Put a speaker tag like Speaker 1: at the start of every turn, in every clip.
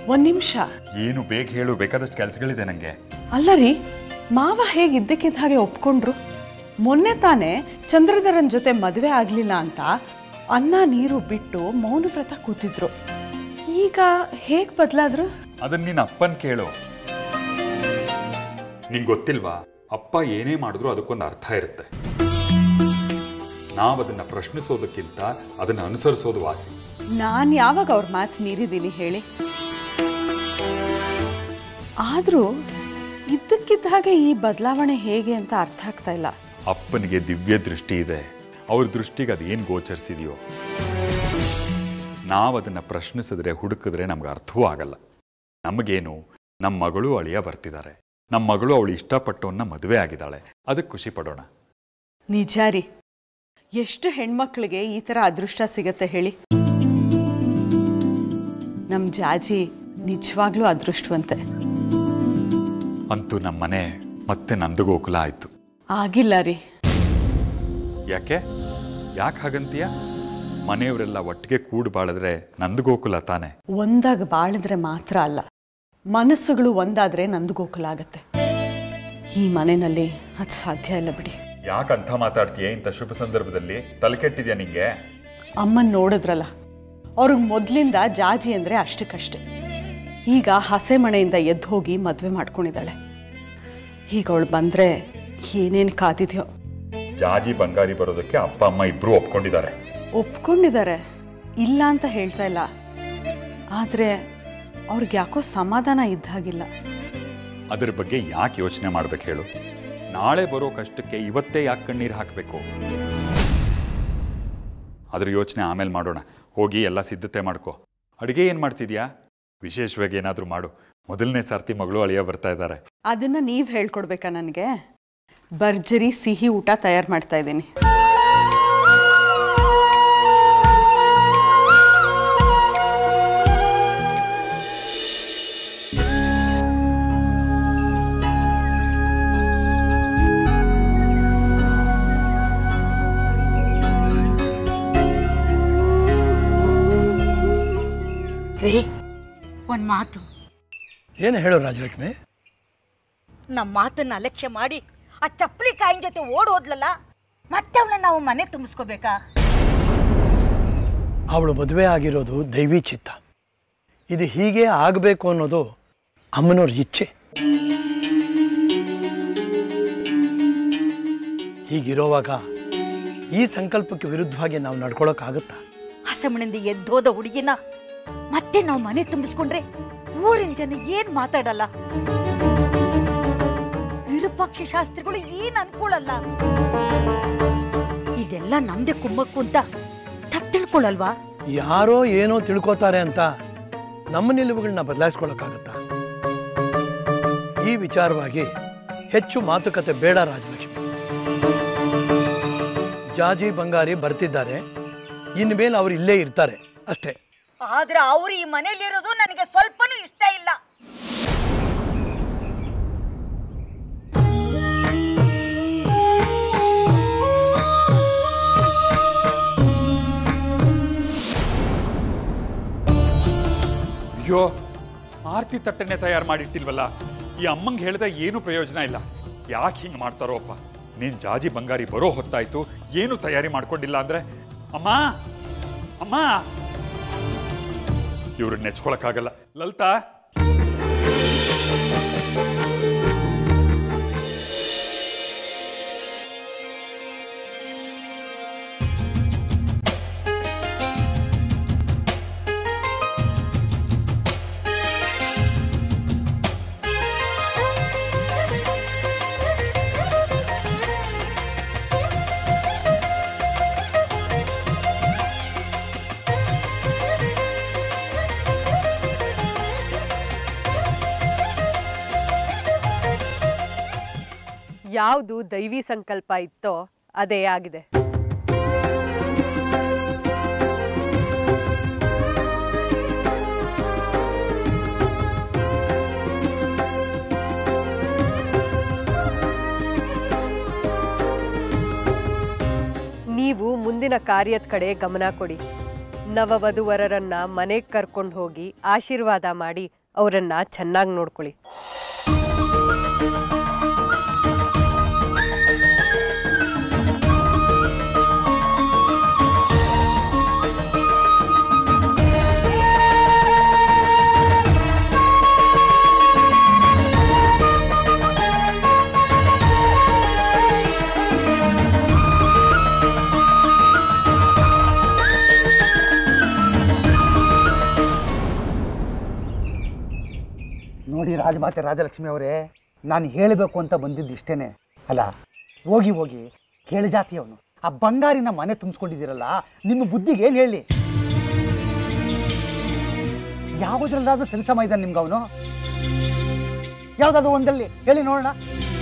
Speaker 1: ಒಂದು ನಿಮಿಷ.
Speaker 2: ಏನು ಬೇಗ ಹೇಳು, ಬೇಕಾದಷ್ಟು ಕೆಲಸಗಳಿದೆ ನನಗೆ.
Speaker 1: ಅಲ್ಲ ರೀ, ಮಾವ ಹೇಗಿದ್ದಕ್ಕಿದ್ದ ಹಾಗೆ ಒಪ್ಕೊಂಡ್ರು? ಮೊನ್ನೆ ತಾನೇ ಚಂದ್ರಧರನ್ ಜೊತೆ ಮದುವೆ ಆಗಲಿಲ್ಲ ಅಂತ ಅನ್ನ ನೀರು ಬಿಟ್ಟು ಮೌನವ್ರತ ಕೂತಿದ್ರು. ಈಗ ಹೇಗೆ ಬದಲಾದ್ರು?
Speaker 2: ಅದನ್ನ ನಿನ್ನ ಅಪ್ಪನ ಕೇಳು. ನಿಂಗೆ ಗೊತ್ತಿಲ್ವಾ, ಅಪ್ಪ ಏನೇ ಮಾಡಿದ್ರು ಅದಕ್ಕೊಂದು ಅರ್ಥ ಇರುತ್ತೆ. ನಾವದನ್ನ ಪ್ರಶ್ನಿಸೋದಕ್ಕಿಂತ ಅದನ್ನ ಅನುಸರಿಸೋದು ವಾಸಿ.
Speaker 1: ನಾನು ಯಾವಾಗ ಅವ್ರ ಮಾತು ಮೀರಿದ್ದೀನಿ ಹೇಳಿ? ಆದರೂ ಇದ್ದಕ್ಕಿದ್ದ ಹಾಗೆ ಈ ಬದಲಾವಣೆ ಹೇಗೆ ಅಂತ ಅರ್ಥ ಆಗ್ತಾ ಇಲ್ಲ.
Speaker 2: ಅಪ್ಪನಿಗೆ ದಿವ್ಯ ದೃಷ್ಟಿ ಇದೆ. ಅವ್ರ ದೃಷ್ಟಿಗೆ ಅದೇನು ಗೋಚರಿಸಿದೆಯೋ ನಾವದನ್ನು ಪ್ರಶ್ನಿಸಿದ್ರೆ ಹುಡುಕಿದ್ರೆ ನಮ್ಗೆ ಅರ್ಥವೂ ಆಗಲ್ಲ. ನಮಗೇನು, ನಮ್ಮ ಮಗಳು ಅಳಿಯ ಬರ್ತಿದ್ದಾರೆ, ನಮ್ಮ ಮಗಳು ಅವಳು ಇಷ್ಟಪಟ್ಟವನ್ನ ಮದುವೆ ಆಗಿದ್ದಾಳೆ, ಅದಕ್ಕೆ ಖುಷಿ ಪಡೋಣ.
Speaker 1: ನಿಜ ರೀ, ಎಷ್ಟು ಹೆಣ್ಮಕ್ಳಿಗೆ ಈ ಥರ ಅದೃಷ್ಟ ಸಿಗತ್ತೆ ಹೇಳಿ? ನಮ್ಮ ಜಾಜಿ ನಿಜವಾಗ್ಲೂ ಅದೃಷ್ಟವಂತೆ.
Speaker 2: ಅಂತೂ ನಮ್ಮ ಮನೆ ಮತ್ತೆ ನಂದಗೋಕುಲ ಆಯ್ತು.
Speaker 1: ಆಗಿಲ್ಲ ರೀ.
Speaker 2: ಯಾಕೆ ಹಾಗಂತೀಯ? ಮನೆಯವರೆಲ್ಲ ಒಟ್ಟಿಗೆ ಕೂಡಿ ಬಾಳಿದ್ರೆ ನಂದಗೋಕುಲ ತಾನೆ.
Speaker 1: ಒಂದಾಗ ಬಾಳಿದ್ರೆ ಮಾತ್ರ ಅಲ್ಲ, ಮನಸ್ಸುಗಳು ಒಂದಾದ್ರೆ ನಂದಗೋಕುಲ ಆಗತ್ತೆ. ಈ ಮನೆಯಲ್ಲಿ ಅದು ಸಾಧ್ಯ ಇಲ್ಲ ಬಿಡಿ.
Speaker 2: ಯಾಕಂತ ಮಾತಾಡ್ತೀಯ ಇಂಥ ಶುಭ ಸಂದರ್ಭದಲ್ಲಿ? ತಲೆ ಕೆಟ್ಟಿದ್ಯಾ ನಿಂಗೆ?
Speaker 1: ಅಮ್ಮನ್ ನೋಡಿದ್ರಲ್ಲ, ಅವ್ರಿಗೆ ಮೊದಲಿಂದ ಜಾಜಿ ಅಂದರೆ ಅಷ್ಟಕ್ಕಷ್ಟೆ. ಈಗ ಹಸೆ ಮನೆಯಿಂದ ಎದ್ದು ಹೋಗಿ ಮದುವೆ ಮಾಡ್ಕೊಂಡಿದ್ದಾಳೆ. ಈಗ ಅವಳು ಬಂದರೆ ಏನೇನು ಕಾದಿದ್ಯೋ.
Speaker 2: ಜಾಜಿ ಬಂಗಾರಿ ಬರೋದಕ್ಕೆ ಅಪ್ಪ ಅಮ್ಮ ಇಬ್ಬರು
Speaker 1: ಒಪ್ಕೊಂಡಿದ್ದಾರೆ, ಇಲ್ಲ ಅಂತ ಹೇಳ್ತಾ ಇಲ್ಲ. ಆದರೆ ಅವ್ರಿಗೆ ಯಾಕೋ ಸಮಾಧಾನ ಇದ್ದ ಹಾಗಿಲ್ಲ.
Speaker 2: ಅದ್ರ ಬಗ್ಗೆ ಯಾಕೆ ಯೋಚನೆ ಮಾಡ್ಬೇಕು ಹೇಳು? ನಾಳೆ ಬರೋ ಕಷ್ಟಕ್ಕೆ ಇವತ್ತೇ ಯಾಕೆ ಕಣ್ಣೀರು ಹಾಕಬೇಕು? ಅದ್ರ ಯೋಚನೆ ಆಮೇಲೆ ಮಾಡೋಣ. ಹೋಗಿ ಎಲ್ಲ ಸಿದ್ಧತೆ ಮಾಡ್ಕೋ. ಅಡುಗೆ ಏನು ಮಾಡ್ತಿದ್ಯಾ? ವಿಶೇಷವಾಗಿ ಏನಾದರೂ ಮಾಡು. ಮೊದಲನೇ ಸರ್ತಿ ಮಗಳು ಅಳಿಯ ಬರ್ತಾ ಇದ್ದಾರೆ.
Speaker 1: ಅದನ್ನ ನೀವು ಹೇಳ್ಕೊಡ್ಬೇಕಾ ನನಗೆ? ಭರ್ಜರಿ ಸಿಹಿ ಊಟ ತಯಾರು ಮಾಡ್ತಾ ಇದ್ದೀನಿ.
Speaker 3: ಒಂದು ಮಾತು.
Speaker 4: ಏನು ಹೇಳು ರಾಜಲಕ್ಷ್ಮಿ?
Speaker 3: ನಮ್ಮ ಮಾತನ್ನ ಅಲಕ್ಷ್ಯ ಮಾಡಿ ಆ ಚಪ್ಪಲಿ ಕಾಯಿನ ಜೊತೆ ಓಡೋದ್ಲಲ್ಲ, ಮತ್ತೆ ಅವಳನ್ನ ನಾವು ಮನೆ ತುಂಬಿಸ್ಕೋಬೇಕಾ?
Speaker 4: ಅವಳು ಮದುವೆ ಆಗಿರೋದು ದೈವಿ ಚಿತ್ತ. ಇದು ಹೀಗೆ ಆಗಬೇಕು ಅನ್ನೋದು ಅಮ್ಮನವ್ರ ಇಚ್ಛೆ. ಹೀಗಿರೋವಾಗ ಈ ಸಂಕಲ್ಪಕ್ಕೆ ವಿರುದ್ಧವಾಗಿ ನಾವು ನಡ್ಕೊಳಕ್ಕಾಗುತ್ತಾ?
Speaker 3: ಹಸಮಣಿಂದ ಎದ್ದೋದ ಹುಡುಗಿನ ಮತ್ತೆ ನಾವು ಮನೆ ತುಂಬಿಸ್ಕೊಂಡ್ರೆ ಊರಿನ ಜನ ಏನ್ ಮಾತಾಡಲ್ಲ, ವಿರೂಪಾಕ್ಷ ಶಾಸ್ತ್ರಿಗಳು ಏನ್ ಅನ್ಕೊಳಲ್ಲ. ಇದೆಲ್ಲ ನಮ್ದೆ ಕುಮ್ಮಕ್ಕು ಅಂತ ತಪ್ಪು ತಿಳ್ಕೊಳಲ್ವಾ?
Speaker 4: ಯಾರೋ ಏನೋ ತಿಳ್ಕೊತಾರೆ ಅಂತ ನಮ್ಮ ನಿಲುವುಗಳನ್ನ ಬದಲಾಯಿಸ್ಕೊಳಕ್ಕಾಗತ್ತಾ? ಈ ವಿಚಾರವಾಗಿ ಹೆಚ್ಚು ಮಾತುಕತೆ ಬೇಡ ರಾಜಲಕ್ಷ್ಮಿ. ಜಾಜಿ ಬಂಗಾರಿ ಬರ್ತಿದ್ದಾರೆ, ಇನ್ಮೇಲೆ ಅವ್ರು ಇಲ್ಲೇ ಇರ್ತಾರೆ ಅಷ್ಟೇ.
Speaker 3: ಆದ್ರೆ ಅವ್ರು ಈ ಮನೇಲಿರೋದು ನನಗೆ ಸ್ವಲ್ಪನೂ ಇಷ್ಟ ಇಲ್ಲ.
Speaker 2: ಅಯ್ಯೋ, ಆರತಿ ತಟ್ಟನೆ ತಯಾರು ಮಾಡಿಟ್ಟಿಲ್ವಲ್ಲ. ಈ ಅಮ್ಮಂಗೆ ಹೇಳಿದ್ರೆ ಏನು ಪ್ರಯೋಜನ ಇಲ್ಲ. ಯಾಕೆ ಹಿಂಗೆ ಮಾಡ್ತಾರೋ ಅಪ್ಪ. ನೀನು ಜಾಜಿ ಬಂಗಾರಿ ಬರೋ ಹೊತ್ತಾಯ್ತು, ಏನು ತಯಾರಿ ಮಾಡ್ಕೊಂಡಿಲ್ಲ ಅಂದ್ರೆ ಅಮ್ಮ ಅಮ್ಮ ಇವ್ರನ್ನ ನೆಚ್ಕೊಳಕ್ಕಾಗಲ್ಲ. ಲಲಿತಾ,
Speaker 5: ಯಾವುದು ದೈವಿ ಸಂಕಲ್ಪ ಇತ್ತೋ ಅದೇ ಆಗಿದೆ. ನೀವು ಮುಂದಿನ ಕಾರ್ಯದ ಕಡೆ ಗಮನ ಕೊಡಿ. ನವವಧುವರರನ್ನ ಮನೆಗೆ ಕರ್ಕೊಂಡು ಹೋಗಿ ಆಶೀರ್ವಾದ ಮಾಡಿ ಅವರನ್ನು ಚೆನ್ನಾಗಿ ನೋಡ್ಕೊಳ್ಳಿ.
Speaker 6: ನೋಡಿ ರಾಜಮಾತೆ ರಾಜಲಕ್ಷ್ಮಿ ಅವರೇ, ನಾನು ಹೇಳಬೇಕು ಅಂತ ಬಂದಿದ್ದು ಇಷ್ಟೇನೆ. ಅಲ್ಲ, ಹೋಗಿ ಹೋಗಿ ಕೆಳಜಾತಿಯವನು ಆ ಬಂಗಾರಿನ ಮನೆ ತುಂಬಿಸ್ಕೊಂಡಿದ್ದೀರಲ್ಲ, ನಿಮ್ಮ ಬುದ್ಧಿಗೆ ಏನು ಹೇಳಿ? ಯಾವುದ್ರಲ್ಲಾದ್ರೂ ಸರಿಸಮ ಇದ್ದಾನೆ ನಿಮ್ಗೆ ಅವನು? ಯಾವುದಾದ್ರು ಒಂದಲ್ಲಿ ಹೇಳಿ ನೋಡೋಣ.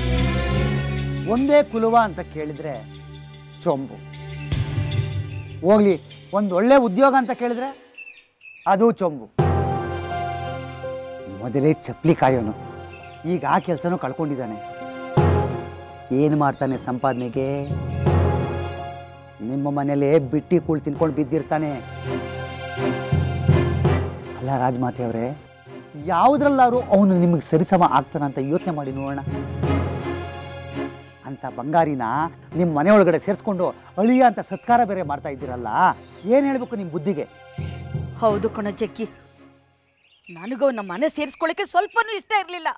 Speaker 6: ಒಂದೇ ಕುಲುವ ಅಂತ ಕೇಳಿದ್ರೆ ಚೊಂಬು, ಹೋಗ್ಲಿ ಒಂದು ಒಳ್ಳೆ ಉದ್ಯೋಗ ಅಂತ ಕೇಳಿದ್ರೆ ಅದು ಚೊಂಬು. ಮೊದಲೇ ಚಪ್ಪಲಿ ಕಾಯೋನು, ಈಗ ಆ ಕೆಲಸನೂ ಕಳ್ಕೊಂಡಿದ್ದಾನೆ. ಏನು ಮಾಡ್ತಾನೆ ಸಂಪಾದನೆಗೆ? ನಿಮ್ಮ ಮನೇಲೆ ಬಿಟ್ಟಿ ಕೂಳು ತಿನ್ಕೊಂಡು ಬಿದ್ದಿರ್ತಾನೆ. ಅಲ್ಲ ರಾಜಮಾತೆ ಅವರೇ, ಯಾವುದ್ರಲ್ಲಾರು ಅವನು ನಿಮಗೆ ಸರಿಸಮ ಆಗ್ತಾನಂತ ಯೋಚನೆ ಮಾಡಿ ನೋಡೋಣ. ಅಂತ ಬಂಗಾರಿನ ನಿಮ್ಮ ಮನೆ ಒಳಗಡೆ ಸೇರಿಸ್ಕೊಂಡು ಅಳಿಯ ಅಂತ ಸತ್ಕಾರ ಬೇರೆ ಮಾಡ್ತಾ ಇದ್ದೀರಲ್ಲ, ಏನು ಹೇಳಬೇಕು ನಿಮ್ಮ ಬುದ್ಧಿಗೆ?
Speaker 3: ಹೌದು ಕಣ ಜಗ್ಗಿ, ನನಗೂ ನಮ್ಮ ಮನೆ ಸೇರಿಸ್ಕೊಳ್ಳಿಕ್ಕೆ ಸ್ವಲ್ಪನೂ ಇಷ್ಟ ಇರಲಿಲ್ಲ.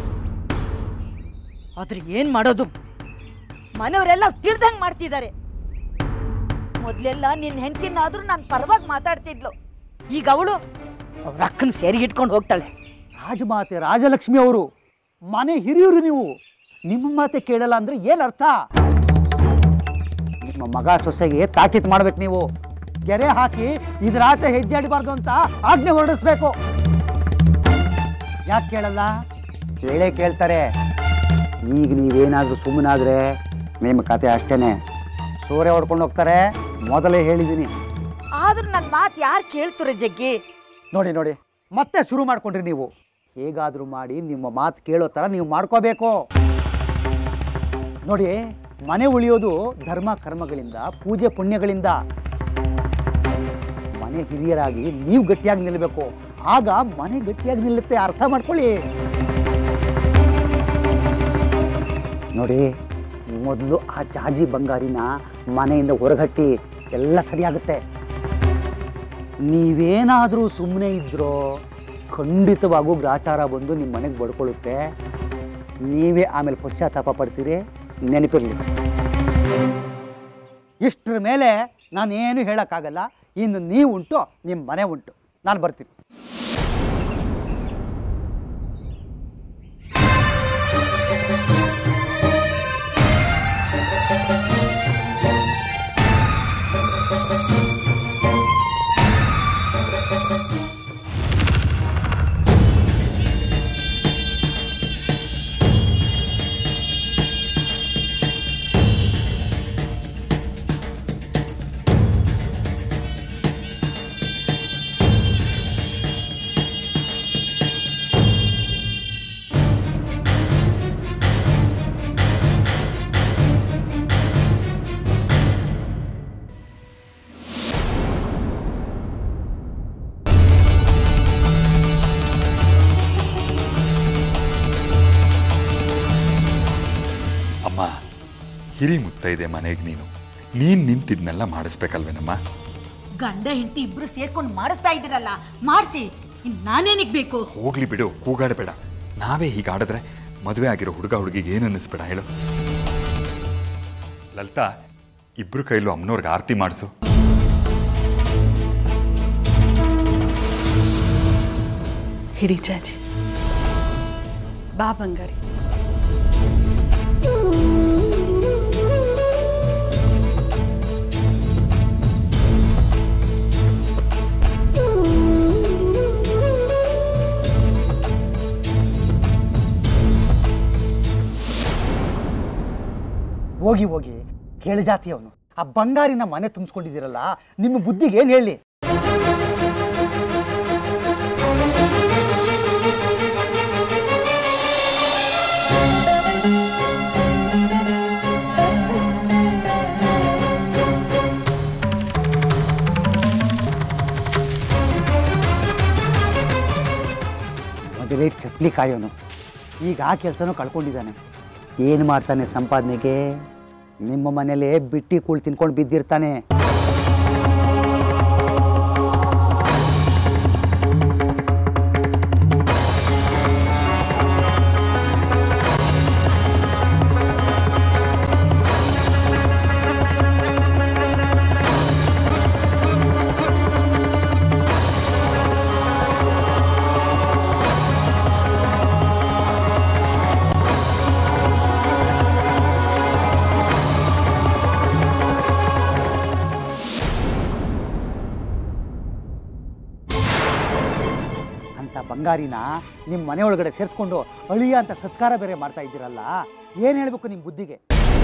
Speaker 3: ಆದ್ರೆ ಏನ್ ಮಾಡೋದು, ಮನೆಯವರೆಲ್ಲ ತಿಳ್ದಂಗೆ ಮಾಡ್ತಿದ್ದಾರೆ. ಮೊದ್ಲೆಲ್ಲ ನಿನ್ನ ಹೆಂಡತಿನಾದ್ರೂ ನಾನು ಪರವಾಗಿ ಮಾತಾಡ್ತಿದ್ಲು, ಈಗ ಅವಳು ಅವ್ರ ಅಕ್ಕನ ಸೇರಿ ಇಟ್ಕೊಂಡು ಹೋಗ್ತಾಳೆ.
Speaker 6: ರಾಜಮಾತೆ ರಾಜಲಕ್ಷ್ಮಿ ಅವರು ಮನೆ ಹಿರಿಯರು ನೀವು, ನಿಮ್ಮ ಮಾತೆ ಕೇಳಲ್ಲ ಅಂದ್ರೆ ಏನ್ ಅರ್ಥ? ನಿಮ್ಮ ಮಗ ಸೊಸೆಗೆ ತಾಕೀತು ಮಾಡ್ಬೇಕು ನೀವು. ಗೆರೆ ಹಾಕಿ ಇದ್ರಾಚೆ ಹೆಜ್ಜೆ ಅಡಿಬಾರ್ದು ಅಂತ ಆಜ್ಞೆ ಹೊರಡಿಸ್ಬೇಕು. ಯಾಕೆ ಕೇಳಲ್ಲ? ಕೇಳ್ತಾರೆ. ಈಗ ನೀವೇನಾದ್ರೂ ಸುಮ್ಮನಾದ್ರೆ ನಿಮ್ಮ ಕತೆ ಅಷ್ಟೇನೆ, ಸೂರ್ಯ ಹೊಡ್ಕೊಂಡು ಹೋಗ್ತಾರೆ. ಮೊದಲೇ ಹೇಳಿದ್ದೀನಿ.
Speaker 3: ಆದ್ರೂ ನನ್ನ ಮಾತು ಯಾರು ಕೇಳ್ತಾರೆ ಜಗ್ಗಿ?
Speaker 6: ನೋಡಿ ನೋಡಿ, ಮತ್ತೆ ಶುರು ಮಾಡ್ಕೊಂಡ್ರಿ ನೀವು. ಹೇಗಾದ್ರೂ ಮಾಡಿ ನಿಮ್ಮ ಮಾತು ಕೇಳೋ ಥರ ನೀವು ಮಾಡ್ಕೋಬೇಕು. ನೋಡಿ, ಮನೆ ಉಳಿಯೋದು ಧರ್ಮ ಕರ್ಮಗಳಿಂದ, ಪೂಜೆ ಪುಣ್ಯಗಳಿಂದ. ಮನೆ ಹಿರಿಯರಾಗಿ ನೀವು ಗಟ್ಟಿಯಾಗಿ ನಿಲ್ಲಬೇಕು, ಆಗ ಮನೆ ಗಟ್ಟಿಯಾಗಿ ನಿಲ್ಲುತ್ತೆ. ಅರ್ಥ ಮಾಡ್ಕೊಳ್ಳಿ. ನೋಡಿ, ಮೊದಲು ಆ ಜಾಜಿ ಬಂಗಾರಿನ ಮನೆಯಿಂದ ಹೊರಗಟ್ಟಿ, ಎಲ್ಲ ಸರಿಯಾಗುತ್ತೆ. ನೀವೇನಾದರೂ ಸುಮ್ಮನೆ ಇದ್ರೋ ಖಂಡಿತವಾಗೂ ಗ್ರಾಚಾರ ಬಂದು ನಿಮ್ಮ ಮನೆಗೆ ಬಡ್ಕೊಳ್ಳುತ್ತೆ. ನೀವೇ ಆಮೇಲೆ ಪಶ್ಚಾತ್ತಾಪ ಪಡ್ತೀರಿ, ನೆನಪಿರಲಿ. ಇಷ್ಟರ ಮೇಲೆ ನಾನೇನು ಹೇಳೋಕ್ಕಾಗಲ್ಲ. ಇನ್ನು ನೀವು ಉಂಟು, ನಿಮ್ಮ ಮನೆ ಉಂಟು. ನಾನು ಬರ್ತೀನಿ.
Speaker 2: ಹಿರಿ ಮುತ್ತೈದೆ ಮನೆಗೆ ನೀನು ನಿಂತಿದ್ನೆಲ್ಲ ಮಾಡಿಸ್ಬೇಕಲ್ವೇನಮ್ಮ?
Speaker 3: ಗಂಡ ಹೆಂಡತಿ ಇಬ್ರು ಸೇರ್ಕೊಂಡು ಮಾಡಿಸ್ತಾ ಇದ್ದೀರಲ್ಲ, ಮಾಡಿಸಿ. ನಾನೇನಿಗೆ ಬೇಕು?
Speaker 2: ಹೋಗ್ಲಿ ಬಿಡು, ಕೂಗಾಡಬೇಡ. ನಾವೇ ಹೀಗಾಡಿದ್ರೆ ಮದುವೆ ಆಗಿರೋ ಹುಡುಗ ಹುಡುಗಿಗೆ ಏನು ಅನ್ನಿಸ್ಬೇಡ ಹೇಳು. ಲಲಿತಾ, ಇಬ್ರು ಕೈಲೂ ಅಮ್ಮನವ್ರಿಗೆ ಆರತಿ ಮಾಡಿಸು.
Speaker 1: ಹಿಡಿ ಚಾಚಿ, ಬಾ ಬಂಗಾರಿ.
Speaker 6: ಹೋಗಿ ಹೋಗಿ ಕೆಳಜಾತಿಯವನು ಆ ಬಂಗಾರಿನ ಮನೆ ತುಂಬಿಸ್ಕೊಂಡಿದ್ದೀರಲ್ಲ, ನಿಮ್ಮ ಬುದ್ಧಿಗೆ ಏನು ಹೇಳಿ? ಮೊದಲೇ ಚಪ್ಪಲಿ ಕಾಯೋನು, ಈಗ ಆ ಕೆಲಸನೂ ಕಳ್ಕೊಂಡಿದ್ದಾನೆ. ಏನು ಮಾಡ್ತಾನೆ ಸಂಪಾದನೆಗೆ? ನಿಮ್ಮ ಮನೇಲೇ ಬಿಟ್ಟಿ ಕೂಳು ತಿನ್ಕೊಂಡು ಬಿದ್ದಿರ್ತಾನೆ. ಬಂಗಾರಿನ ನಿಮ್ಮ ಮನೆ ಒಳಗಡೆ ಸೇರಿಸ್ಕೊಂಡು ಅಳಿಯ ಅಂತ ಸತ್ಕಾರ ಬೇರೆ ಮಾಡ್ತಾ ಇದ್ದೀರಲ್ಲ, ಏನು ಹೇಳಬೇಕು ನಿಮ್ಮ ಬುದ್ಧಿಗೆ?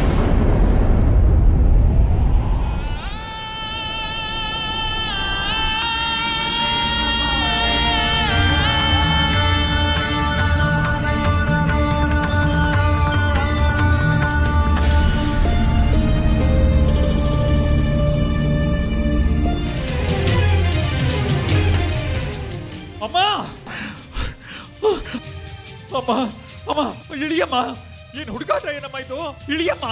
Speaker 2: ಅಮ್ಮ ಅಮ್ಮ ಅಮ್ಮ ಇಳಿಯಮ್ಮ. ಏನ್ ಹುಡುಗಾಟ ಏನಮ್ಮ ಇದು? ಇಳಿಯಮ್ಮ.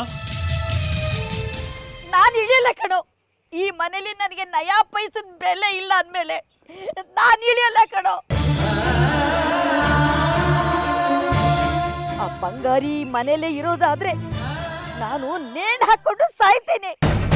Speaker 3: ನಾನು ಇಳಿಯಲ್ಲ ಕಣೋ. ಈ ಮನೇಲಿ ನನಗೆ ನಯಾ ಪೈಸದ ಬೆಲೆ ಇಲ್ಲ ಅಂದಮೇಲೆ ನಾನು ಇಳಿಯಲ್ಲ ಕಣೋ. ಆ ಬಂಗಾರಿ ಮನೇಲೆ ಇರೋದಾದ್ರೆ ನಾನು ನೇಣು ಹಾಕೊಂಡು ಸಾಯ್ತೇನೆ.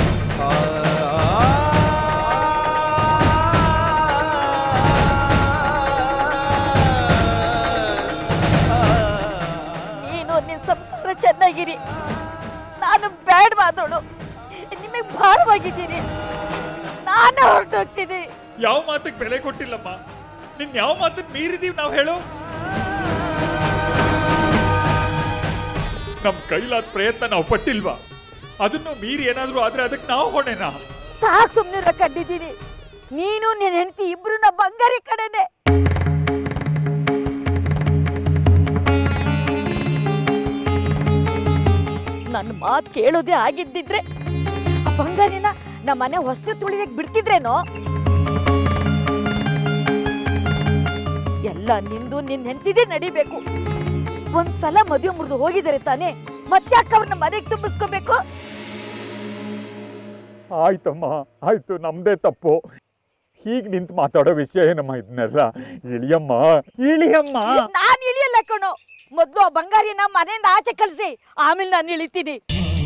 Speaker 3: ಸಂಸಾರ ಚೆನ್ನಾಗಿರಿ, ನಾನು ಬೇಡವಾದೋಳು, ನಿಮಗೆ ಭಾರವಾಗಿದ್ದೀನಿ, ನಾನು ಹೊರಟೋಗ್ತೀನಿ.
Speaker 2: ಯಾವ ಮಾತಿಗೆ ಬೆಲೆ ಕೊಟ್ಟಿಲ್ಲಮ್ಮ. ನಿನ್ ಯಾವ ಮಾತಿಗೆ ಮೀರಿದೀವಿ ನಾವು ಹೇಳು? ನಮ್ ಕೈಲಾದ ಪ್ರಯತ್ನ ನಾವು ಪಟ್ಟಿಲ್ವಾ? ಅದನ್ನು ಮೀರಿ ಏನಾದ್ರೂ ಆದ್ರೆ ಅದಕ್ಕೆ ನಾವು ಹೊಣೆನಾ?
Speaker 3: ಸಾಕು ಸುಮ್ಮನೆ ಕಂಡಿದ್ದೀನಿ. ನೀನು ನಿನ್ನ ಹೆಂಡತಿ ಇಬ್ರು ನಾ ಬಂಗಾರಿ ಕಡೆನೆ. ನನ್ನ ಮಾತು ಕೇಳೋದೇ ಆಗಿದ್ದಿದ್ರೆ ಆ ಬಂಗಾರಿನ ನಮ್ಮ ಮನೆ ಹೊಸ್ತು ತುಳಿದಕ್ಕೆ ಬಿಡ್ತಿದ್ರೇನೋ? ಎಲ್ಲ ನಿಂದು ನಿನ್ನ ಹೆಂಡತಿದೇ ನಡಿಬೇಕು. ಒಂದ್ಸಲ ಮದುವೆ ಮುರಿದು ಹೋಗಿದ್ದಾರೆ ತಾನೆ, ಮತ್ತ್ಯಾಕೆ ಅವ್ರನ್ನ ಮನೆಗೆ ತುಂಬಿಸ್ಕೋಬೇಕು?
Speaker 2: ಆಯ್ತಮ್ಮ, ಆಯ್ತು, ನಮ್ದೇ ತಪ್ಪು. ಹೀಗೆ ನಿಂತು ಮಾತಾಡೋ ವಿಷಯ ಏನಮ್ಮ ಇದನ್ನೆಲ್ಲ? ಇಳಿಯಮ್ಮ, ಇಳಿಯಮ್ಮ.
Speaker 3: ನಾನು ಇಳಿಯಲ್ಲ ಕಣೋ. ಮೊದಲು ಆ ಬಂಗಾರಿನ ಮನೆಯಿಂದ ಆಚೆ ಕಳಿಸಿ, ಆಮೇಲೆ ನಾನು ಇಳಿತೀನಿ.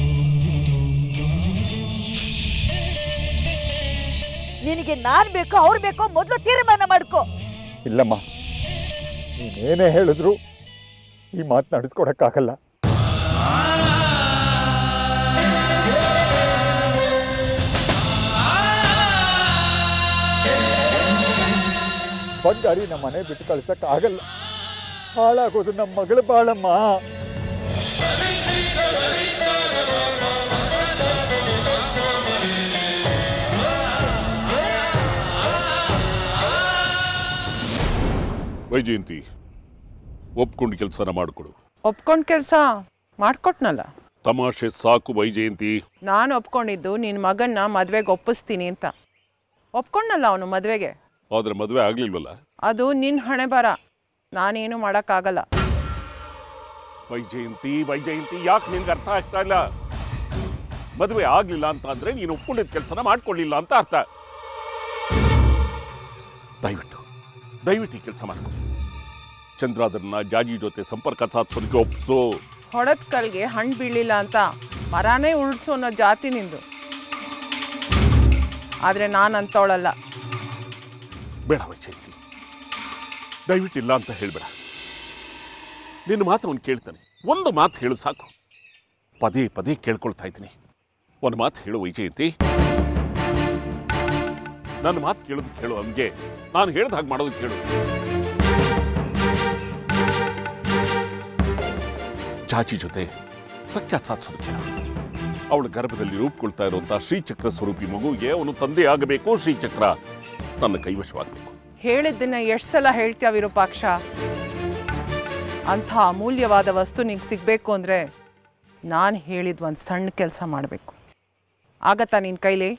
Speaker 3: ನಿನಗೆ ನಾನ್ ಬೇಕೋ ಅವ್ರು ಬೇಕೋ ಮೊದಲು ತೀರ್ಮಾನ ಮಾಡ್ಕೋ.
Speaker 2: ಇಲ್ಲಮ್ಮ, ನೀನೇನೇ ಹೇಳಿದ್ರು ಈ ಮಾತು ನಡೆಸ್ಕೊಡಕ್ಕಾಗಲ್ಲ. ಬಂಗಾರಿ ನಮ್ಮ ಮನೆ ಬಿಟ್ಟು ಕಳ್ಸಕ್ಕಾಗಲ್ಲ. ಹಾಳಾಗೋದು ನಮ್ಮ ಮಗಳು ಬಾಳಮ್ಮ.
Speaker 7: ವೈಜಯಂತಿ, ಒಪ್ಕೊಂಡು ಕೆಲಸನ ಮಾಡಿಕೊಡು.
Speaker 8: ಒಪ್ಕೊಂಡು ಕೆಲಸ ಮಾಡ್ಕೊಟ್ನಲ್ಲ.
Speaker 7: ತಮಾಷೆ ಸಾಕು ವೈಜಯಂತಿ.
Speaker 8: ನಾನು ಒಪ್ಕೊಂಡಿದ್ದು ನಿನ್ನ ಮಗನ್ನ ಮದುವೆಗೆ ಒಪ್ಪಿಸ್ತೀನಿ ಅಂತ. ಒಪ್ಕೊಂಡಲ್ಲ ಅವನು ಮದುವೆಗೆ.
Speaker 7: ಆದ್ರೆ ಮದುವೆ ಆಗ್ಲಿಲ್ವಲ್ಲ?
Speaker 8: ಅದು ನಿನ್ನ ಹಣೆ ಬರ, ನಾನೇನು ಮಾಡೋಕ್ಕಾಗಲ್ಲ.
Speaker 7: ವೈಜಯಂತಿ, ವೈಜಯಂತಿ, ಯಾಕೆ ನಿನ್ಗೆ ಅರ್ಥ ಆಗ್ತಾ ಇಲ್ಲ? ಮದುವೆ ಆಗ್ಲಿಲ್ಲ ಅಂತ ಅಂದ್ರೆ ನೀನು ಒಪ್ಕೊಂಡಿದ್ದ ಕೆಲಸನ ಮಾಡ್ಕೊಳ್ಳಿಲ್ಲ ಅಂತ ಅರ್ಥ. ದಯವಿಟ್ಟು ದಯವಿಟ್ಟು ಈ ಕೆಲಸ ಮಾಡ್ಕೊ. ಚಂದ್ರಾದರ್ನ ಜಾಜಿ ಜೊತೆ ಸಂಪರ್ಕ ಸಾಧಿಸೋದಕ್ಕೆ ಒಪ್ಸು.
Speaker 8: ಹೊಡೆದ ಕಲ್ಗೆ ಹಣ್ಣು ಬೀಳಿಲ್ಲ ಅಂತ ಮರಾನೇ ಉಳಿಸೋ ಅನ್ನೋ ಜಾತಿ ನಿಂದು. ಆದರೆ ನಾನು ಅಂತವಳಲ್ಲ.
Speaker 7: ಬೇಡ ವೈಜಯಂತಿ, ದಯವಿಟ್ಟು ಇಲ್ಲ ಅಂತ ಹೇಳ್ಬೇಡ. ನಿನ್ನ ಮಾತು ಅವನು ಕೇಳ್ತಾನೆ. ಒಂದು ಮಾತು ಹೇಳು ಸಾಕು. ಪದೇ ಪದೇ ಕೇಳ್ಕೊಳ್ತಾ ಇದ್ದೀನಿ. ಒಂದು ಮಾತು ಹೇಳು ವೈಜಯಂತಿ. ನನ್ನ ಮಾತು ಕೇಳೋದು ಕೇಳು. ಹಂಗೆ ನಾನು ಹೇಳ್ದ ಹಾಗೆ ಮಾಡೋದು ಕೇಳು. ಚಾಚಿ ಜೊತೆ ಸಖ್ಯ ಸಾಧಿಸೋದಕ್ಕೆ ಅವಳ ಗರ್ಭದಲ್ಲಿ ರೂಪುಕೊಳ್ತಾ ಇರುವಂತಹ ಶ್ರೀಚಕ್ರ ಸ್ವರೂಪಿ ಮಗುಗೆ ಅವನು ತಂದೆ ಆಗಬೇಕು. ಶ್ರೀಚಕ್ರ ನನ್ನ ಕೈವಶವಾಗಬೇಕು.
Speaker 8: ಹೇಳಿದ್ದನ್ನ ಎಷ್ಟು ಸಲ ಹೇಳ್ತೀಯ ವಿರೂಪಾಕ್ಷ? ಅಂಥ ಅಮೂಲ್ಯವಾದ ವಸ್ತು ನಿಂಗೆ ಸಿಗಬೇಕು ಅಂದರೆ ನಾನು ಹೇಳಿದ ಒಂದು ಸಣ್ಣ ಕೆಲಸ ಮಾಡಬೇಕು. ಆಗತ್ತಾ ನಿನ್ನ ಕೈಲಿ?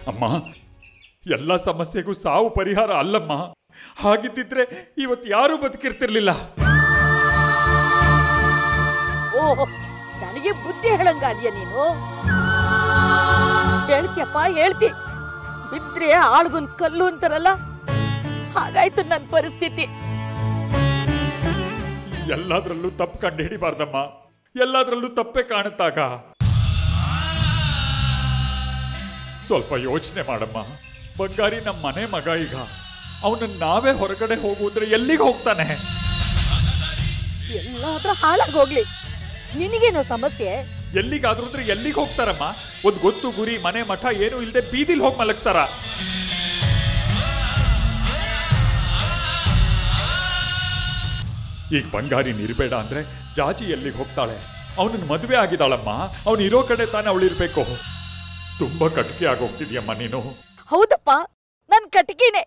Speaker 2: ಅಮ್ಮ, ಎಲ್ಲ ಸಮಸ್ಯೆಗೂ ಸಾವು ಪರಿಹಾರ ಅಲ್ಲಮ್ಮ. ಹಾಗಿದ್ದಿದ್ರೆ ಇವತ್ತು ಯಾರೂ ಬದುಕಿರ್ತಿರ್ಲಿಲ್ಲ.
Speaker 3: ಓಹೋ, ನನಗೆ ಬುದ್ಧಿ ಹೇಳಂಗಾದ್ಯ ನೀನು? ಹೇಳ್ತೀಯಪ್ಪ, ಹೇಳ್ತಿ. ಬಿದ್ರೆ ಆಳ್ಗೊಂದ್ ಕಲ್ಲು ಅಂತಾರಲ್ಲ, ಹಾಗಾಯ್ತು ನನ್ನ ಪರಿಸ್ಥಿತಿ.
Speaker 2: ಎಲ್ಲಾದ್ರಲ್ಲೂ ತಪ್ಪು ಕಂಡು ಹಿಡಿಬಾರ್ದಮ್ಮ. ಎಲ್ಲಾದ್ರಲ್ಲೂ ತಪ್ಪೇ ಕಾಣುತ್ತಾಗ. ಸ್ವಲ್ಪ ಯೋಚನೆ ಮಾಡಮ್ಮ. ಬಂಗಾರಿ ನಮ್ಮ ಮನೆ ಮಗ. ಈಗ ಅವನನ್ನ ನಾವೇ ಹೊರಗಡೆ ಹೋಗುವುದ್ರೆ ಎಲ್ಲಿಗೆ ಹೋಗ್ತಾನೆ?
Speaker 3: ಎಲ್ಲಾದ್ರೂ ಹಾಳಾಗಿ ಹೋಗ್ಲಿ, ನಿನಗೇನೋ ಸಮಸ್ಯೆ?
Speaker 2: ಎಲ್ಲಿಗಾದ್ರೂ ಅಂದ್ರೆ ಎಲ್ಲಿಗೆ ಹೋಗ್ತಾರಮ್ಮ? ಒಂದು ಗೊತ್ತು ಗುರಿ, ಮನೆ ಮಠ ಏನು ಇಲ್ಲದೆ ಬೀದಿಲ್ ಹೋಗಿ ಮಲಗ್ತಾರ. ಈಗ ಬಂಗಾರಿ ನಿರ್ಬೇಡ ಅಂದ್ರೆ ಜಾಜಿ ಎಲ್ಲಿಗೆ ಹೋಗ್ತಾಳೆ? ಅವನನ್ನ ಮದುವೆ ಆಗಿದ್ದಾಳಮ್ಮ. ಅವನು ಇರೋ ಕಡೆ ತಾನೇ ಅವಳಿರ್ಬೇಕು. ತುಂಬಾ ಕಟ್ಕೆ ಆಗೋಗ್ತಿದ್ಯಮ್ಮ ನೀನು.
Speaker 3: ಹೌದಪ್ಪ, ನನ್ ಕಟಕಿನೇ.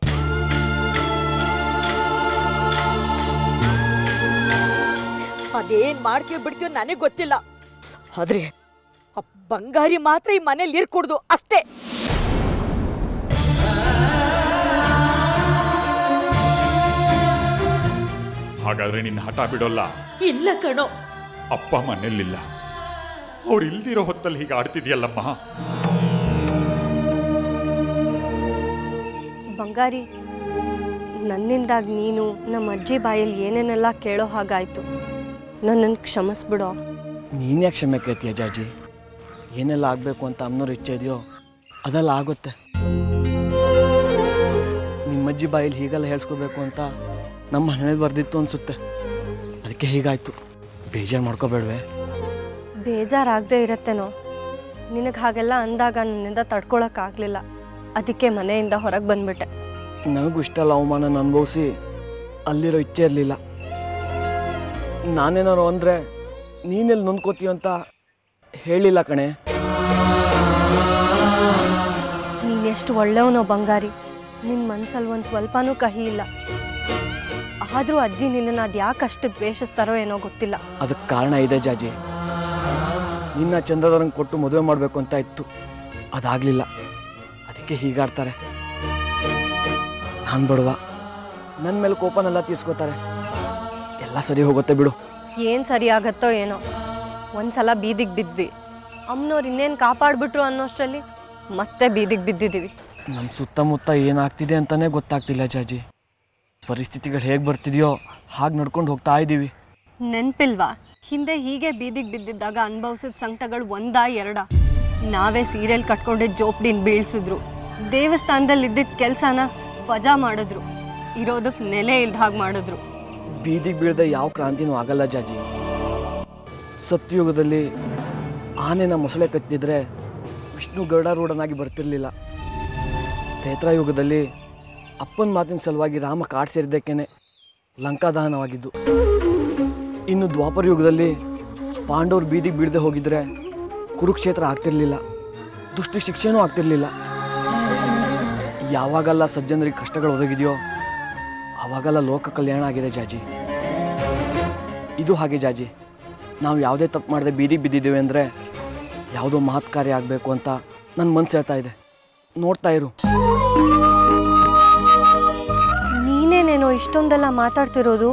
Speaker 3: ಅದೇನ್ ಮಾಡ್ತೀವಿ ಬಿಡ್ತೀವಿ ನನಗೆ ಗೊತ್ತಿಲ್ಲ. ಆದ್ರೆ ಬಂಗಾರಿ ಮಾತ್ರ ಈ ಮನೇಲಿ ಇರ್ಕೊಡ್ದು ಅಷ್ಟೇ.
Speaker 2: ಹಾಗಾದ್ರೆ ನಿನ್ನ ಹಠ ಬಿಡೋಲ್ಲ?
Speaker 3: ಇಲ್ಲ ಕಣೋ.
Speaker 2: ಅಪ್ಪ ಮನೇಲಿಲ್ಲ, ಅವ್ರು ಇಲ್ದಿರೋ ಹೊತ್ತಲ್ಲಿ ಹೀಗೆ ಆಡ್ತಿದ್ಯಲ್ಲಮ್ಮ.
Speaker 5: ಬಂಗಾರಿ, ನನ್ನಿಂದಾಗಿ ನೀನು ನಮ್ಮ ಅಜ್ಜಿ ಬಾಯಲ್ಲಿ ಏನೇನೆಲ್ಲ ಕೇಳೋ ಹಾಗಾಯ್ತು. ನನ್ನನ್ನು ಕ್ಷಮಿಸ್ಬಿಡೋ.
Speaker 9: ನೀನೇ ಕ್ಷಮೆ ಕೇಳ್ತೀಯ ಜಾಜಿ? ಏನೆಲ್ಲ ಆಗಬೇಕು ಅಂತ ಅಮ್ಮನವ್ರು ಇಚ್ಛೆ ಇದೆಯೋ ಅದೆಲ್ಲ ಆಗುತ್ತೆ. ನಿಮ್ಮಜ್ಜಿ ಬಾಯಲ್ಲಿ ಹೀಗೆಲ್ಲ ಹೇಳ್ಸ್ಕೋಬೇಕು ಅಂತ ನಮ್ಮ ಹಣೆಯಲ್ಲಿ ಬರ್ದಿತ್ತು ಅನಿಸುತ್ತೆ. ಅದಕ್ಕೆ ಹೀಗಾಯ್ತು. ಬೇಜಾರು ಮಾಡ್ಕೋಬೇಡ್ವೆ?
Speaker 5: ಬೇಜಾರಾಗದೆ ಇರತ್ತೇನೋ. ನಿನಗೆ ಹಾಗೆಲ್ಲ ಅಂದಾಗ ನನ್ನಿಂದ ತಡ್ಕೊಳಕ್ಕಾಗಲಿಲ್ಲ. ಅದಕ್ಕೆ ಮನೆಯಿಂದ ಹೊರಗೆ ಬಂದ್ಬಿಟ್ಟೆ.
Speaker 9: ನನಗೂ ಇಷ್ಟಲ್ಲ ಅವಮಾನ ಅನುಭವಿಸಿ ಅಲ್ಲಿರೋ ಇಚ್ಛೆ ಇರಲಿಲ್ಲ. ನಾನೇನಾರು ಅಂದರೆ ನೀನೆಲ್ಲಿ ನೊಂದ್ಕೋತೀಯ ಅಂತ ಹೇಳಿಲ್ಲ ಕಣೆ.
Speaker 5: ನೀನೆಷ್ಟು ಒಳ್ಳೆಯವನೋ ಬಂಗಾರಿ. ನಿನ್ನ ಮನಸ್ಸಲ್ಲಿ ಒಂದು ಸ್ವಲ್ಪನೂ ಕಹಿ ಇಲ್ಲ. ಆದರೂ ಅಜ್ಜಿ ನಿನ್ನನ್ನು ಅದು ಯಾಕಷ್ಟು ದ್ವೇಷಿಸ್ತಾರೋ ಏನೋ ಗೊತ್ತಿಲ್ಲ.
Speaker 9: ಅದಕ್ಕೆ ಕಾರಣ ಇದೆ ಜಾಜಿ. ನಿನ್ನ ಚಂದ್ರಧರಂಗೆ ಕೊಟ್ಟು ಮದುವೆ ಮಾಡಬೇಕು ಅಂತ ಇತ್ತು, ಅದಾಗಲಿಲ್ಲ. ಅದಕ್ಕೆ ಹೀಗಾಡ್ತಾರೆ. ನಾನು ಬಡವ, ನನ್ನ ಮೇಲೆ ಕೋಪನೆಲ್ಲ ತೀರ್ಸ್ಕೋತಾರೆ. ಎಲ್ಲ ಸರಿ ಹೋಗುತ್ತೆ ಬಿಡು.
Speaker 5: ಏನು ಸರಿ ಆಗತ್ತೋ ಏನೋ. ಒಂದ್ಸಲ ಬೀದಿಗೆ ಬಿದ್ವಿ, ಅಮ್ಮನವ್ರು ಇನ್ನೇನು ಕಾಪಾಡ್ಬಿಟ್ರು ಅನ್ನೋಷ್ಟರಲ್ಲಿ ಮತ್ತೆ ಬೀದಿಗೆ ಬಿದ್ದಿದ್ದೀವಿ.
Speaker 9: ನಮ್ಮ ಸುತ್ತಮುತ್ತ ಏನಾಗ್ತಿದೆ ಅಂತಲೇ ಗೊತ್ತಾಗ್ತಿಲ್ಲ ಜಾಜಿ. ಪರಿಸ್ಥಿತಿಗಳು ಹೇಗೆ ಬರ್ತಿದೆಯೋ ಹಾಗೆ ನಡ್ಕೊಂಡು ಹೋಗ್ತಾ ಇದ್ದೀವಿ.
Speaker 5: ನೆನಪಿಲ್ವಾ, ಹಿಂದೆ ಹೀಗೆ ಬೀದಿಗೆ ಬಿದ್ದಿದ್ದಾಗ ಅನುಭವಿಸಿದ ಸಂಕಟಗಳು ಒಂದಾ ಎರಡಾ? ನಾವೇ ಸೀರಿಯಲ್ ಕಟ್ಕೊಂಡೆ ಜೋಪ್ಡಿನ ಬೀಳ್ಸಿದ್ರು, ದೇವಸ್ಥಾನದಲ್ಲಿ ಇದ್ದಿದ್ದ ಕೆಲಸನ ವಜಾ ಮಾಡಿದ್ರು, ಇರೋದಕ್ಕೆ ನೆಲೆ ಇಲ್ದ ಹಾಗೆ ಮಾಡಿದ್ರು.
Speaker 9: ಬೀದಿಗೆ ಬೀಳದೆ ಯಾವ ಕ್ರಾಂತಿನೂ ಆಗಲ್ಲ ಜಾಜಿ. ಸತ್ಯಯುಗದಲ್ಲಿ ಆನೆನ ಮೊಸಳೆ ಕತ್ತಿದ್ರೆ ವಿಷ್ಣು ಗರುಡಾರೂಢನಾಗಿ ಬರ್ತಿರ್ಲಿಲ್ಲ. ತ್ರೇತಾಯುಗದಲ್ಲಿ ಅಪ್ಪನ ಮಾತಿನ ಸಲುವಾಗಿ ರಾಮ ಕಾಡು ಸೇರಿದ್ದಕ್ಕೇನೆ ಲಂಕಾದಹನವಾಗಿದ್ದು. ಇನ್ನು ದ್ವಾಪರ ಯುಗದಲ್ಲಿ ಪಾಂಡವರು ಬೀದಿಗೆ ಬೀಳದೆ ಹೋಗಿದ್ರೆ ಕುರುಕ್ಷೇತ್ರ ಆಗ್ತಿರ್ಲಿಲ್ಲ, ದುಷ್ಟ ಶಿಕ್ಷೆನೂ ಆಗ್ತಿರ್ಲಿಲ್ಲ. ಯಾವಾಗೆಲ್ಲ ಸಜ್ಜನರಿಗೆ ಕಷ್ಟಗಳು ಒದಗಿದೆಯೋ ಆವಾಗೆಲ್ಲ ಲೋಕ ಕಲ್ಯಾಣ ಆಗಿದೆ ಜಾಜಿ. ಇದು ಹಾಗೆ ಜಾಜಿ. ನಾವು ಯಾವುದೇ ತಪ್ಪು ಮಾಡದೆ ಬೀದಿಗೆ ಬಿದ್ದಿದ್ದೀವಿ ಅಂದರೆ ಯಾವುದೋ ಮಹತ್ ಕಾರ್ಯ ಆಗಬೇಕು ಅಂತ ನನ್ನ ಮನಸ್ಸು ಹೇಳ್ತಾ ಇದೆ. ನೋಡ್ತಾ ಇರು.
Speaker 5: ನೀನೇನೇನೋ ಇಷ್ಟೊಂದೆಲ್ಲ ಮಾತಾಡ್ತಿರೋದು?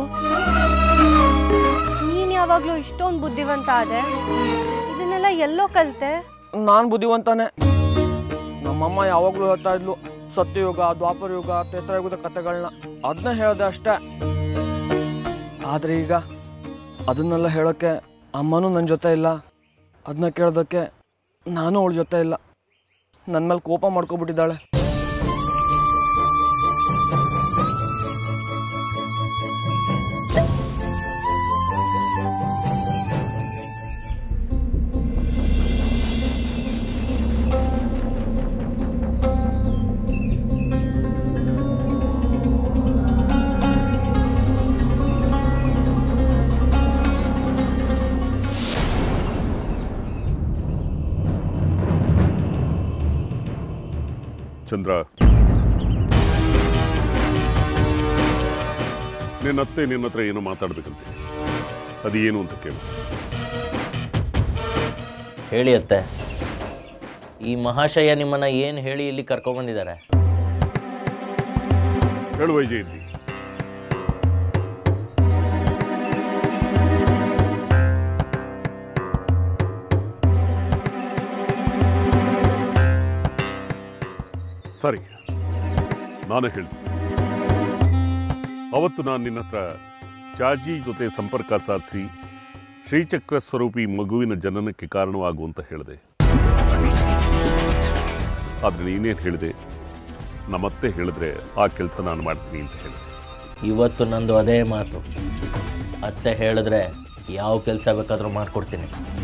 Speaker 5: ನೀನು ಯಾವಾಗಲೂ ಇಷ್ಟೊಂದು ಬುದ್ಧಿವಂತ ಆದೆ, ಇದನ್ನೆಲ್ಲ ಎಲ್ಲೋ ಕಲಿತೆ?
Speaker 9: ನಾನು ಬುದ್ಧಿವಂತಾನೆ. ನಮ್ಮಮ್ಮ ಯಾವಾಗಲೂ ಹೇಳ್ತಾ ಇದ್ಲು ಸತ್ಯಯುಗ, ದ್ವಾಪರ ಯುಗ, ತ್ರೇತಾಯುಗದ ಕಥೆಗಳನ್ನ. ಅದನ್ನ ಹೇಳಿದೆ ಅಷ್ಟೇ. ಆದರೆ ಈಗ ಅದನ್ನೆಲ್ಲ ಹೇಳೋಕ್ಕೆ ಅಮ್ಮನೂ ನನ್ನ ಜೊತೆ ಇಲ್ಲ, ಅದನ್ನ ಕೇಳೋದಕ್ಕೆ ನಾನು ಅವಳ ಜೊತೆ ಇಲ್ಲ. ನನ್ನ ಮೇಲೆ ಕೋಪ ಮಾಡ್ಕೊಬಿಟ್ಟಿದ್ದಾಳೆ.
Speaker 7: ಚಂದ್ರ, ನಿನ್ನತ್ತೆ ನಿನ್ನ ಹತ್ರ ಏನೋ ಮಾತಾಡ್ಬೇಕಂತೆ. ಅದೇನು ಅಂತ ಕೇಳು.
Speaker 10: ಹೇಳಿ ಅತ್ತೆ. ಈ ಮಹಾಶಯ ನಿಮ್ಮನ್ನ ಏನು ಹೇಳಿ ಇಲ್ಲಿ ಕರ್ಕೊಂಡ್ಬಂದಿದ್ದಾರೆ?
Speaker 7: ಹೇಳು ವೈಜಯಂತಿ. ಸರಿ, ನಾನು ಹೇಳ್ತೀನಿ. ಅವತ್ತು ನಾನು ನಿನ್ನ ಹತ್ರ ಜಾಜಿ ಜೊತೆ ಸಂಪರ್ಕ ಸಾಧಿಸಿ ಶ್ರೀಚಕ್ರ ಸ್ವರೂಪಿ ಮಗುವಿನ ಜನನಕ್ಕೆ ಕಾರಣವಾಗುವಂತ ಹೇಳಿದೆ. ಆದರೆ ನೀನೇನು ಹೇಳಿದೆ? ನಮ್ಮತ್ತೆ ಹೇಳಿದ್ರೆ ಆ ಕೆಲಸ ನಾನು ಮಾಡ್ತೀನಿ ಅಂತ ಹೇಳಿದೆ.
Speaker 10: ಇವತ್ತು ನಂದು ಅದೇ ಮಾತು. ಅತ್ತೆ ಹೇಳಿದ್ರೆ ಯಾವ ಕೆಲಸ ಬೇಕಾದರೂ ಮಾಡಿಕೊಡ್ತೀನಿ.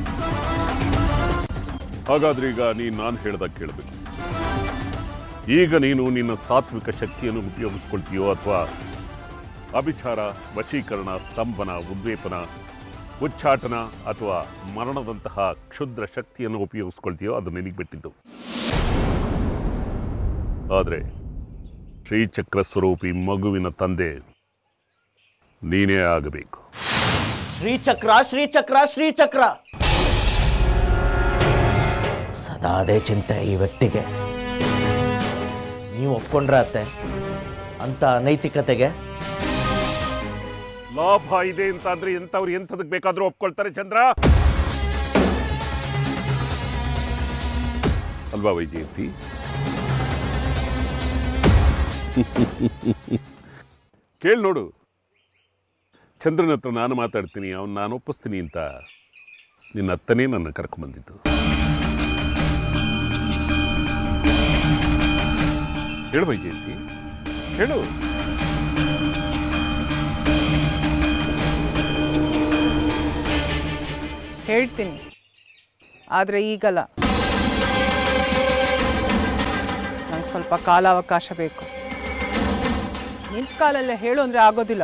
Speaker 7: ಹಾಗಾದ್ರೆ ಈಗ ನೀನು ನಾನು ಹೇಳ್ದಾಗ ಕೇಳಬೇಕು. ಈಗ ನೀನು ನಿನ್ನ ಸಾತ್ವಿಕ ಶಕ್ತಿಯನ್ನು ಉಪಯೋಗಿಸ್ಕೊಳ್ತೀಯೋ ಅಥವಾ ಅಭಿಚಾರ, ವಶೀಕರಣ, ಸ್ತಂಭನ, ಉದ್ವೇಪನ, ಉಚ್ಚಾಟನ ಅಥವಾ ಮರಣದಂತಹ ಕ್ಷುದ್ರ ಶಕ್ತಿಯನ್ನು ಉಪಯೋಗಿಸ್ಕೊಳ್ತೀಯೋ ಅದು ನಿನಗೆ ಬಿಟ್ಟಿದ್ದು. ಆದರೆ ಶ್ರೀಚಕ್ರ ಸ್ವರೂಪಿ ಮಗುವಿನ ತಂದೆ ನೀನೇ ಆಗಬೇಕು.
Speaker 10: ಶ್ರೀಚಕ್ರ ಶ್ರೀಚಕ್ರ ಶ್ರೀಚಕ್ರ ಸದಾ ಅದೇ ಚಿಂತೆ ಈ ವ್ಯಕ್ತಿಗೆ. ನೀವು ಒಪ್ಕೊಂಡ್ರೆ ಅತ್ತೆ ಅಂತ ಅನೈತಿಕತೆಗೆ?
Speaker 7: ಲಾಭ ಇದೆ ಅಂತ ಅಂದ್ರೆ ಎಂಥವ್ರು ಎಂಥದಕ್ಕೆ ಬೇಕಾದ್ರೂ ಒಪ್ಕೊಳ್ತಾರೆ ಚಂದ್ರ, ಅಲ್ವಾ ವೈಜಯಂತಿ? ಕೇಳಿ ನೋಡು, ಚಂದ್ರನ ಹತ್ರ ನಾನು ಮಾತಾಡ್ತೀನಿ, ನಾನು ಒಪ್ಪಿಸ್ತೀನಿ ಅಂತ ನಿನ್ನ ಅತ್ತನೇ ನನ್ನ ಕರ್ಕೊಂಡ್ಬಂದಿದ್ದು. ಹೇಳು ವೈಜಯಂತಿ, ಹೇಳು.
Speaker 8: ಹೇಳ್ತೀನಿ, ಆದರೆ ಈಗಲ್ಲ. ನಂಗೆ ಸ್ವಲ್ಪ ಕಾಲಾವಕಾಶ ಬೇಕು. ನಿಂತ ಕಾಲಲ್ಲೇ ಹೇಳು ಅಂದರೆ ಆಗೋದಿಲ್ಲ.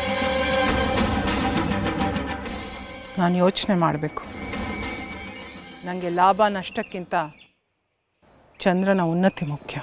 Speaker 8: ನಾನು ಯೋಚನೆ ಮಾಡಬೇಕು. ನನಗೆ ಲಾಭ ನಷ್ಟಕ್ಕಿಂತ ಚಂದ್ರನ ಉನ್ನತಿ ಮುಖ್ಯ.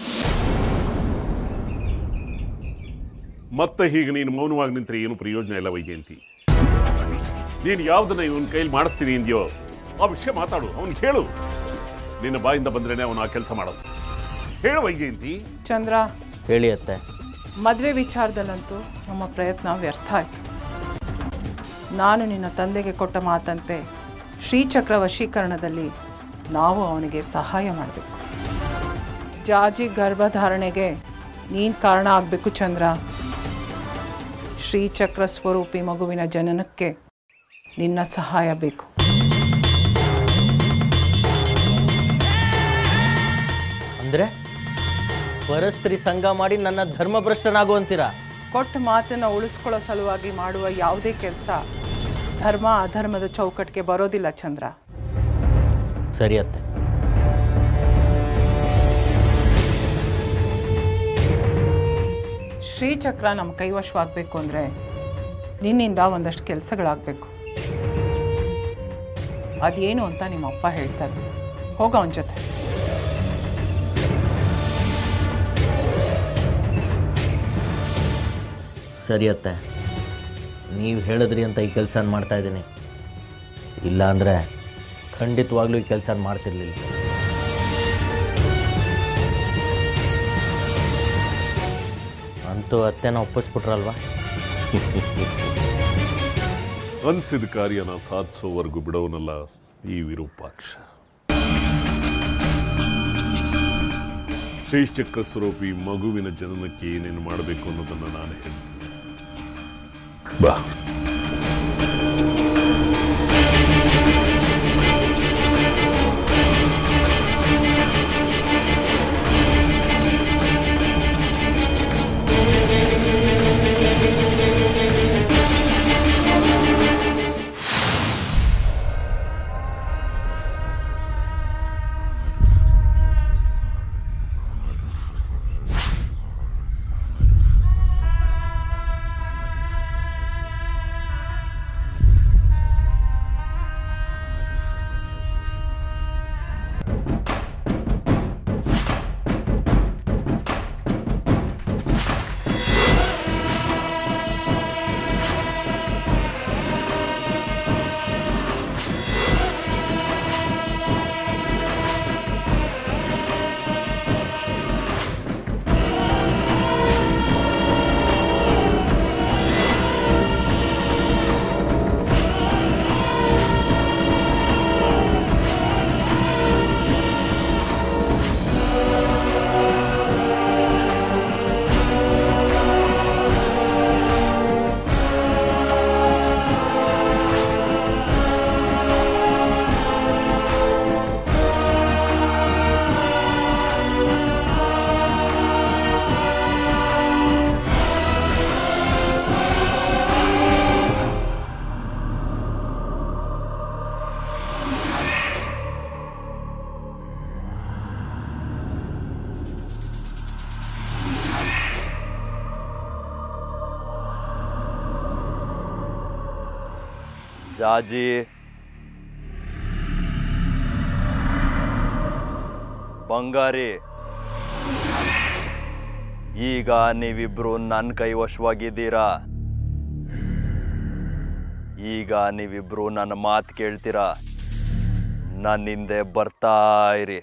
Speaker 7: ಮತ್ತೆ ಹೀಗೆ ನೀನು ಮೌನವಾಗಿ ನಿಂತರೆ ಏನು ಪ್ರಯೋಜನ ಇಲ್ಲ ವೈಜಯಂತಿ. ನೀನು ಯಾವುದನ್ನ ಇವನ ಕೈಲಿ ಮಾಡಿಸ್ತೀನಿ ಅಂದ್ಯೋ ಆ ವಿಷಯ ಮಾತಾಡು, ಅವನಿಗೆ ಹೇಳು. ನಿನ್ನ ಬಾಯಿಂದ ಬಂದ್ರೇನೆ ಅವನು ಆ ಕೆಲಸ ಮಾಡೋದು. ಹೇಳು ವೈಜಯಂತಿ.
Speaker 8: ಚಂದ್ರ,
Speaker 10: ಹೇಳಿ ಅತ್ತೆ.
Speaker 8: ಮದುವೆ ವಿಚಾರದಲ್ಲಂತೂ ನಮ್ಮ ಪ್ರಯತ್ನ ವ್ಯರ್ಥ ಆಯಿತು. ನಾನು ನಿನ್ನ ತಂದೆಗೆ ಕೊಟ್ಟ ಮಾತಂತೆ ಶ್ರೀಚಕ್ರ ವಶೀಕರಣದಲ್ಲಿ ನಾವು ಅವನಿಗೆ ಸಹಾಯ ಮಾಡಬೇಕು. ಜಾಜಿ ಗರ್ಭಧಾರಣೆಗೆ ನೀನು ಕಾರಣ ಆಗಬೇಕು ಚಂದ್ರ. ಶ್ರೀಚಕ್ರ ಸ್ವರೂಪಿ ಮಗುವಿನ ಜನನಕ್ಕೆ ನಿನ್ನ ಸಹಾಯ ಬೇಕು.
Speaker 10: ಅಂದರೆ ಪರಸ್ತ್ರೀ ಸಂಘ ಮಾಡಿ ನನ್ನ ಧರ್ಮಭ್ರಷ್ಟನಾಗುವಂತೀರಾ?
Speaker 8: ಕೊಟ್ಟ ಮಾತನ್ನು ಉಳಿಸ್ಕೊಳ್ಳೋ ಸಲುವಾಗಿ ಮಾಡುವ ಯಾವುದೇ ಕೆಲಸ ಧರ್ಮ ಅಧರ್ಮದ ಚೌಕಟ್ಟಿಗೆ ಬರೋದಿಲ್ಲ ಚಂದ್ರ.
Speaker 10: ಸರಿ ಅತ್ತೆ.
Speaker 8: ಶ್ರೀಚಕ್ರ ನಮ್ಮ ಕೈವಶವಾಗಬೇಕು ಅಂದರೆ ನಿನ್ನಿಂದ ಒಂದಷ್ಟು ಕೆಲಸಗಳಾಗಬೇಕು. ಅದೇನು ಅಂತ ನಿಮ್ಮ ಅಪ್ಪ ಹೇಳ್ತಾರೆ. ಹೋಗ ಅವನ ಜೊತೆ.
Speaker 10: ಸರಿ ಅತ್ತೆ, ನೀವು ಹೇಳಿದ್ರಿ ಅಂತ ಈ ಕೆಲಸ ಮಾಡ್ತಾ ಇದ್ದೀನಿ. ಇಲ್ಲ ಅಂದರೆ ಖಂಡಿತವಾಗ್ಲೂ ಈ ಕೆಲಸ ಮಾಡ್ತಿರ್ಲಿಲ್ಲ. ಅಂತೂ ಅತ್ತೆನ ಒಪ್ಪಿಸ್ಬಿಟ್ರಲ್ವಾ?
Speaker 7: ಅನ್ಸಿದ ಕಾರ್ಯನ ಸಾಧಿಸೋವರೆಗೂ ಬಿಡೋನಲ್ಲ ಈ ವಿರೂಪಾಕ್ಷ. ಶ್ರೀಚಕ್ರ ಸ್ವರೂಪಿ ಮಗುವಿನ ಜನನಕ್ಕೆ ಏನೇನು ಮಾಡಬೇಕು ಅನ್ನೋದನ್ನು ನಾನು ಹೇಳ್ತೀನಿ. ಬಾ.
Speaker 11: ಜಾಜಿ, ಬಂಗಾರಿ, ಈಗ ನೀವಿಬ್ರು ನನ್ನ ಕೈವಶವಾಗಿದ್ದೀರಾ. ಈಗ ನೀವಿಬ್ರು ನನ್ನ ಮಾತು ಕೇಳ್ತೀರಾ. ನನ್ನ ಹಿಂದೆ ಬರ್ತಾ ಇರಿ.